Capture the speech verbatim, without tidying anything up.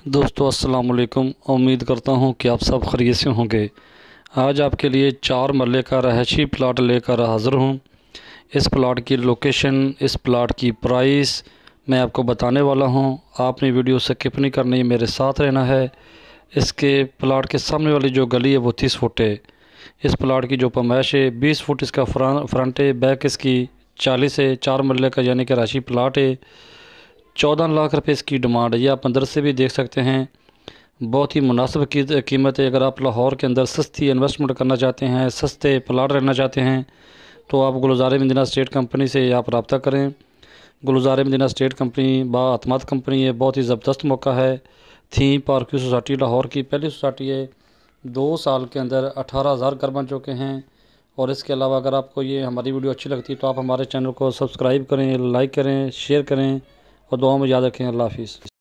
दोस्तों अस्सलाम वालेकुम। उम्मीद करता हूँ कि आप सब खैरियत से होंगे। आज आपके लिए चार मरले का रहायशी प्लाट लेकर हाज़िर हूँ। इस प्लाट की लोकेशन, इस प्लाट की प्राइस मैं आपको बताने वाला हूँ। आपने वीडियो स्किप नहीं करनी, मेरे साथ रहना है। इसके प्लाट के सामने वाली जो गली है वो तीस फुट है। इस प्लाट की जो पैमाइश है बीस फुट इसका फ्रंट है, बैक इसकी चालीस है। चार मरले का यानी कि रहायशी प्लाट है। चौदह लाख रुपए इसकी डिमांड है। ये आप अंदर से भी देख सकते हैं, बहुत ही मुनासिब की कीमत है। अगर आप लाहौर के अंदर सस्ती इन्वेस्टमेंट करना चाहते हैं, सस्ते प्लाट रहना चाहते हैं, तो आप गुलज़ार मदीना स्टेट कंपनी से आप रब्ता करें। गुलज़ार मदीना स्टेट कंपनी बाअतमाद कंपनी है, बहुत ही ज़बरदस्त मौका है। थीम पार्क की सोसाइटी लाहौर की पहली सोसाइटी है। दो साल के अंदर अठारह हज़ार घर बन चुके हैं। और इसके अलावा अगर आपको ये हमारी वीडियो अच्छी लगती है तो आप हमारे चैनल को सब्सक्राइब करें, लाइक करें, शेयर करें और दुआ में याद रखें। अल्लाह हाफिज़।